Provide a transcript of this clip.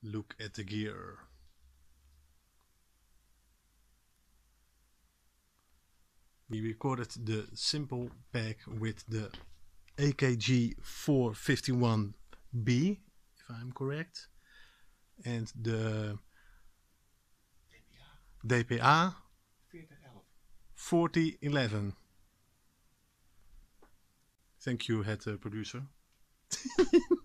Look at the gear. We recorded the simple pack with the AKG 451B, if I'm correct, and the DPA 4011. Thank you, head producer.